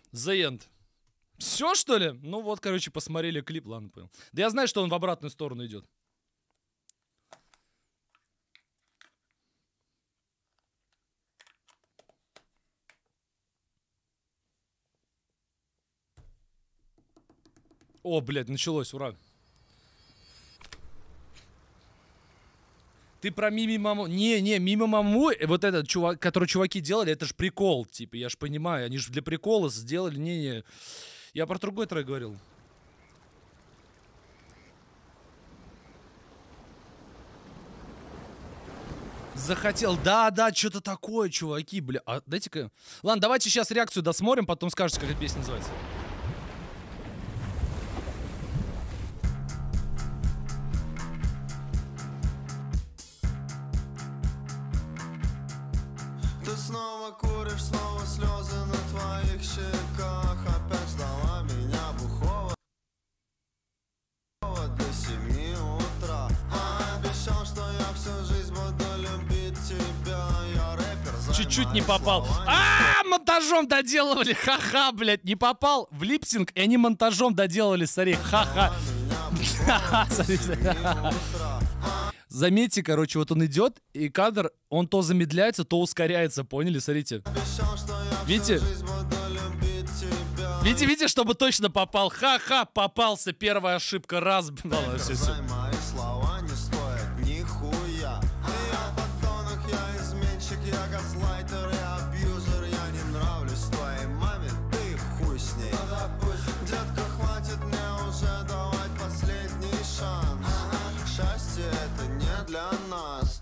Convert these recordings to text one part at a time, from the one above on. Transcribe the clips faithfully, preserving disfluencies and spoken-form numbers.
The End. Все, что ли? Ну вот, короче, посмотрели клип, ладно, понял. Да я знаю, что он в обратную сторону идет. О, блядь, началось, ура. Ты про Мими Маму... Не, не, Мими Маму, вот этот чувак, который чуваки делали, это ж прикол, типа, я ж понимаю, они же для прикола сделали, не-не. Я про другой трек говорил. Захотел, да-да, что-то такое, чуваки, бля. А дайте-ка... Ладно, давайте сейчас реакцию досмотрим, потом скажете, как эта песня называется. Ты снова куришь, снова слезы на твоих щеках. Опять ждала меня бухого до семи утра. А обещал, что я всю жизнь буду любить тебя. Я рэпер. Чуть-чуть не попал. А, монтажом доделывали. Ха-ха, блядь, не попал в липсинг, и они монтажом доделали, смотри. Ха-ха. Заметьте, короче, вот он идет, и кадр, он то замедляется, то ускоряется, поняли? Смотрите. Видите? Видите, видите, чтобы точно попал. Ха-ха, попался. Первая ошибка. Раз. Ладно, все, все. Для нас.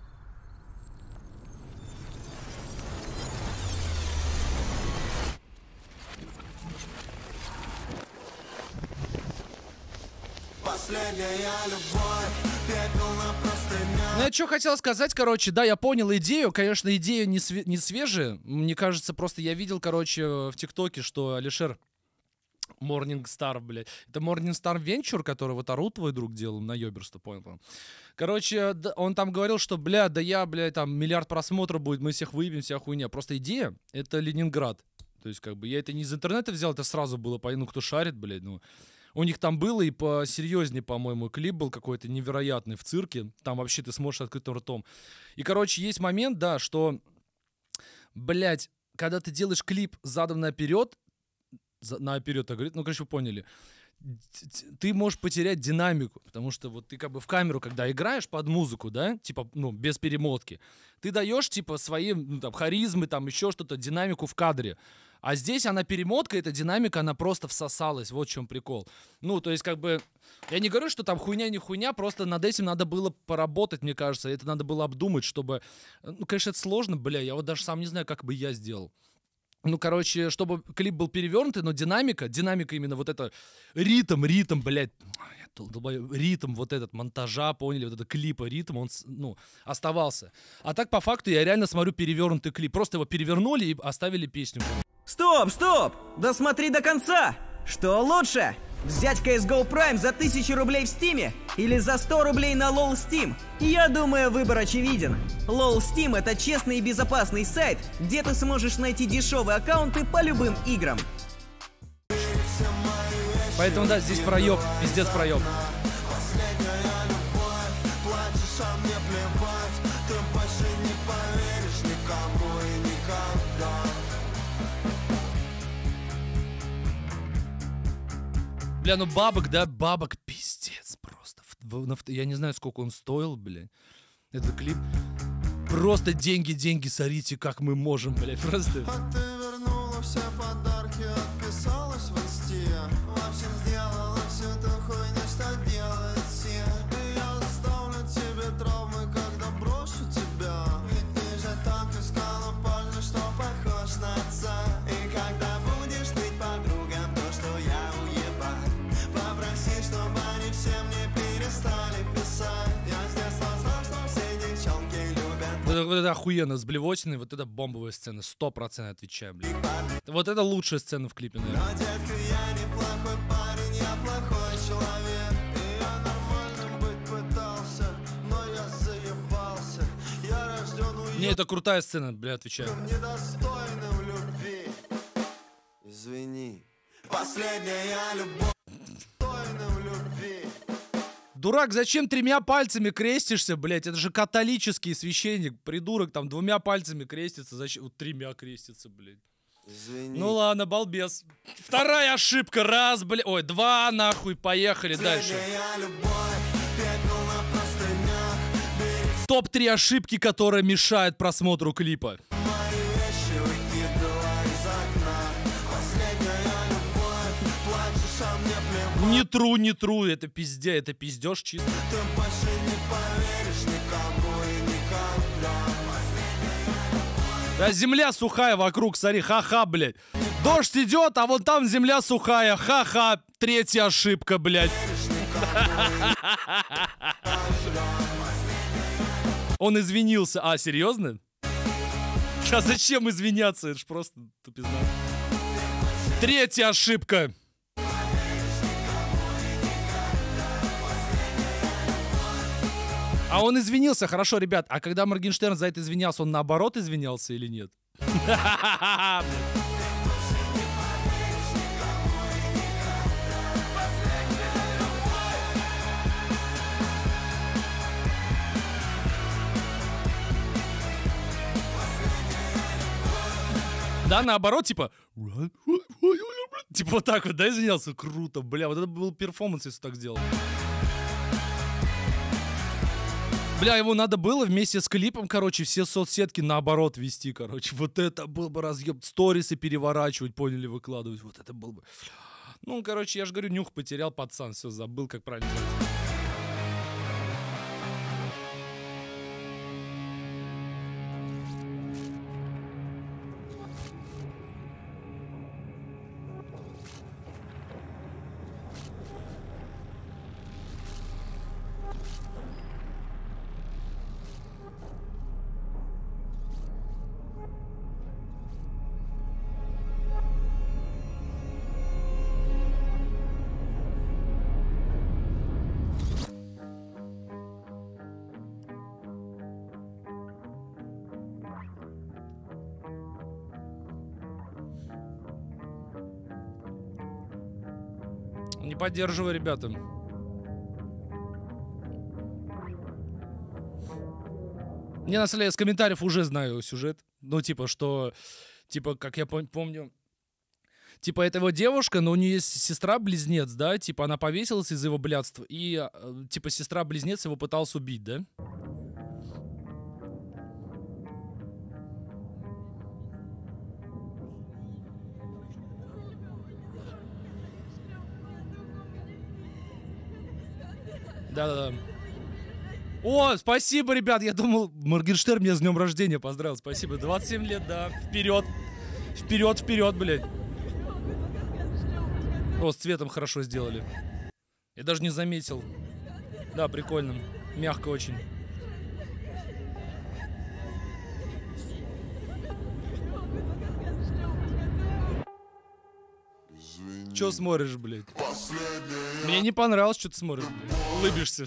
Последняя любовь, пепел на простынях. Ну, я что хотел сказать, короче, да, я понял идею. Конечно, идея не, све не свежая. Мне кажется, просто я видел, короче, в ТикТоке, что Алишер Morningstar, блядь. Это Morningstar Venture, который вот Ару твой друг делал на ёберство, понял? Короче, он там говорил, что, бля, да я, блядь, там миллиард просмотров будет, мы всех выебем, вся хуйня. Просто идея — это Ленинград. То есть, как бы, я это не из интернета взял, это сразу было, ну, кто шарит, блядь, ну. У них там было и посерьезнее, по-моему, клип был какой-то невероятный в цирке. Там вообще ты сможешь открытым ртом. И, короче, есть момент, да, что, блядь, когда ты делаешь клип задом наперед, наперед, так говорит, ну, короче, вы поняли. Ты можешь потерять динамику, потому что вот ты как бы в камеру, когда играешь под музыку, да, типа, ну, без перемотки, ты даешь, типа, свои, ну, там, харизмы, там, еще что-то, динамику в кадре. А здесь она перемотка, эта динамика, она просто всосалась, вот в чем прикол. Ну, то есть, как бы, я не говорю, что там хуйня не хуйня, просто над этим надо было поработать, мне кажется, это надо было обдумать, чтобы, ну, конечно, это сложно, бля, я вот даже сам не знаю, как бы я сделал. Ну, короче, чтобы клип был перевернутый, но динамика, динамика именно вот это, ритм, ритм, блядь, ритм вот этот монтажа, поняли, вот это клипа, ритм, он, ну, оставался. А так, по факту, я реально смотрю перевернутый клип, просто его перевернули и оставили песню. Стоп, стоп! Досмотри до конца! Что лучше? Взять си эс го Prime за тысячу рублей в Стиме или за сто рублей на лол Steam? Я думаю, выбор очевиден. лол Steam — это честный и безопасный сайт, где ты сможешь найти дешевые аккаунты по любым играм. Поэтому, да, здесь проеб, пиздец проеб. Бля, ну бабок, да, бабок, пиздец просто. Я не знаю, сколько он стоил, бля. Этот клип. Просто деньги, деньги, смотрите, как мы можем, бля, просто. А ты вернула все подарки, отписалась в инсте. В общем, сделала всю эту хуйню, что делают все. И я оставлю тебе травмы, когда брошу тебя. Ведь ты же так искала парня, что похож на отца. И когда будешь быть подругам, то, что я уебать, попроси, чтобы они все мне перестали писать. Я с детства знал, что все девчонки любят. Вот это, вот это охуенно, с Блевотиной, вот это бомбовая сцена, сто процентов отвечаю, блядь. Вот это лучшая сцена в клипе, наверное. Но, детка, я не плохой парень, я плохой человек. И я нормальным быть пытался, но я заебался. Я рожден уебком, Не, это крутая сцена, бля, отвечаю. недостойным любви. Извини. Последняя любовь. Тайна в любви. Дурак, зачем тремя пальцами крестишься, блядь? Это же католический священник, придурок, там двумя пальцами крестится, зачем? Вот тремя крестится, блядь. Извини. Ну ладно, балбес. Вторая ошибка, раз, блядь. Ой, два, нахуй, поехали дальше. топ три ошибки, которые мешают просмотру клипа. Не тру, не тру, это пиздец, это пиздеж чисто. Ты больше не поверишь никому и никогда. Да земля сухая вокруг, смотри, ха-ха, блядь. Дождь идет, а вон там земля сухая, ха-ха. Третья ошибка, блядь. Он извинился. А, серьезно? А зачем извиняться? Это ж просто тупизна. Третья ошибка. А он извинился, хорошо, ребят. А когда Моргенштерн за это извинялся, он наоборот извинялся или нет? Да, наоборот, типа... Типа вот так вот, да, извинялся? Круто, бля, вот это был перформанс, если так сделал. Бля, его надо было вместе с клипом, короче, все соцсетки наоборот вести, короче. Вот это был бы разъеб. Сторисы переворачивать, поняли, выкладывать. Вот это был бы... Ну, короче, я же говорю, нюх потерял пацан. Все, забыл, как правильно делать. Не поддерживай, ребята. Не, на самом деле, из комментариев уже знаю сюжет. Ну, типа, что... Типа, как я пом- помню... Типа, это его девушка, но у нее есть сестра-близнец, да? Типа, она повесилась из-за его блядства. И, типа, сестра-близнец его пыталась убить, да? Да-да-да. О, спасибо, ребят. Я думал, Моргенштерн меня с днем рождения поздравил. Спасибо. двадцать семь лет, да. Вперед. Вперед, вперед, блядь. О, с цветом хорошо сделали. Я даже не заметил. Да, прикольно. Мягко очень. Чё смотришь, блядь? Мне не понравилось, что ты смотришь, блядь. Улыбишься.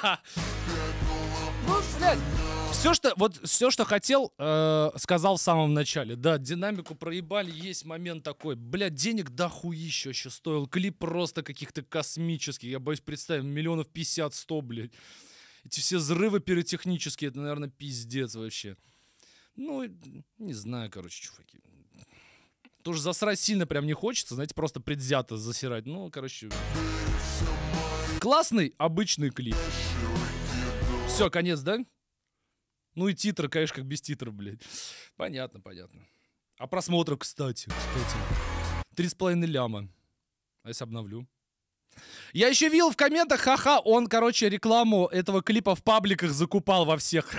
Ну, блядь. Все, что, вот, все, что хотел, э, сказал в самом начале. Да, динамику проебали, есть момент такой. Блядь, денег дохуища еще стоил. Клип просто каких-то космических. Я боюсь представить, миллионов пятьдесят-сто, блядь. Эти все взрывы пиротехнические, это, наверное, пиздец вообще. Ну, не знаю, короче, чуваки. Тоже засрать сильно прям не хочется, знаете, просто предвзято засирать. Ну, короче... Классный, обычный клип. Все, конец, да? Ну и титры, конечно, как без титров, блядь. Понятно, понятно. А просмотров, кстати, кстати. Три с половиной ляма. А если обновлю? Я еще видел в комментах, ха-ха, он, короче, рекламу этого клипа в пабликах закупал во всех.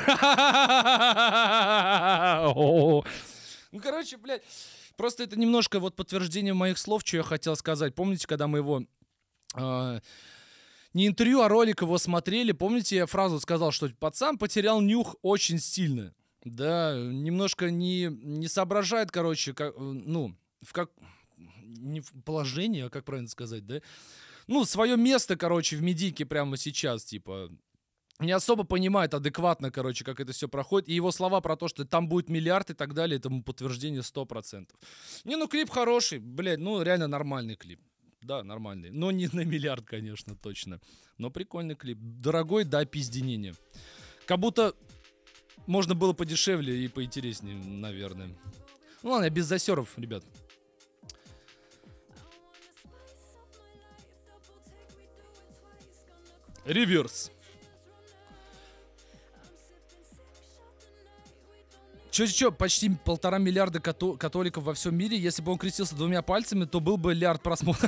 Ну, короче, блядь. Просто это немножко вот подтверждение моих слов, что я хотел сказать. Помните, когда мы его... Э, не интервью, а ролик его смотрели. Помните, я фразу сказал, что пацан потерял нюх очень сильно. Да, немножко не, не соображает, короче, как, ну, в как... Не в положении, а как правильно сказать, да? Ну, свое место, короче, в медийке прямо сейчас, типа... не особо понимает адекватно, короче, как это все проходит. И его слова про то, что там будет миллиард и так далее, этому подтверждение сто процентов. Не, ну клип хороший, блядь, ну реально нормальный клип. Да, нормальный. Но не на миллиард, конечно, точно. Но прикольный клип. Дорогой до опизденения. Как будто можно было подешевле и поинтереснее, наверное. Ну ладно, я без засеров, ребят. Реверс. Чё-чё, почти полтора миллиарда като- католиков во всем мире. Если бы он крестился двумя пальцами, то был бы миллиард просмотров.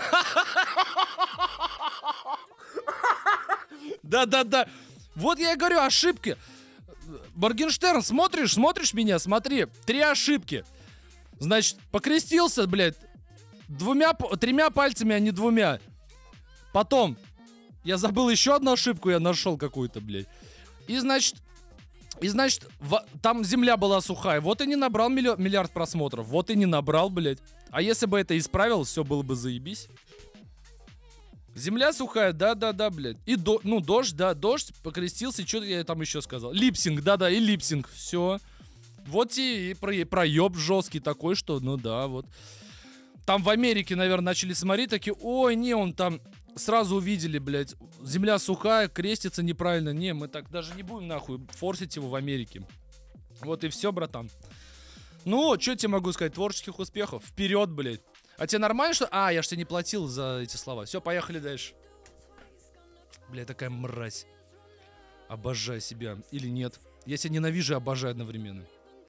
Да-да-да. Вот я и говорю, ошибки. Моргенштерн, смотришь, смотришь меня, смотри. Три ошибки. Значит, покрестился, блядь, двумя, тремя пальцами, а не двумя. Потом, я забыл еще одну ошибку, я нашел какую-то, блядь. И, значит... И, значит, в, там земля была сухая. Вот и не набрал миллиард, миллиард просмотров. Вот и не набрал, блядь. А если бы это исправил, все было бы заебись. Земля сухая, да-да-да, блядь. И, до, ну, дождь, да, дождь, покрестился. Что-то я там еще сказал. Липсинг, да-да, и липсинг. Все. Вот и, и про, проеб жесткий такой, что, ну да, вот. Там в Америке, наверное, начали смотреть, такие, ой, не, он там... Сразу увидели, блядь, земля сухая, крестится неправильно. Не, мы так даже не будем, нахуй, форсить его в Америке. Вот и все, братан. Ну, что тебе могу сказать? Творческих успехов. Вперед, блядь. А тебе нормально, что... А, я ж тебе не платил за эти слова. Все, поехали дальше. Бля, такая мразь. Обожай себя. Или нет. Я себя ненавижу и обожаю одновременно.